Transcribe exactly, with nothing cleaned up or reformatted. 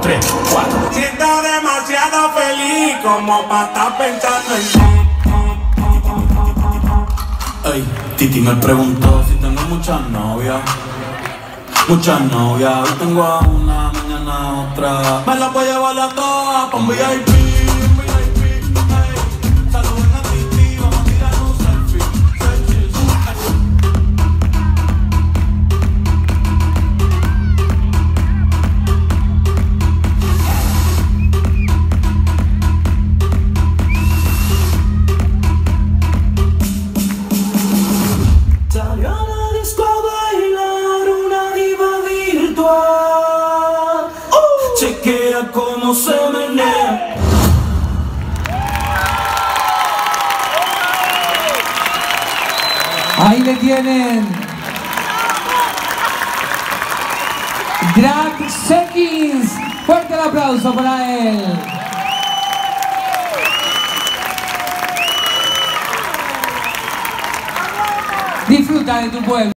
tres, cuatro. Siento demasiado feliz como para estar pensando en... Ey, Titi me preguntó si tengo muchas novias. Muchas novias, hoy tengo a una, mañana a otra. Me las voy a llevar a todas pa' un V I P, un V I P, ey. Saluden a Titi, vamos a tirar un selfie, selfies, Salió a la disco a bailar una diva virtual. uh. Chequea cómo se menea. Ahí le tienen. Drag Sekins. Fuerte el aplauso para él. Disfruta de tu pueblo.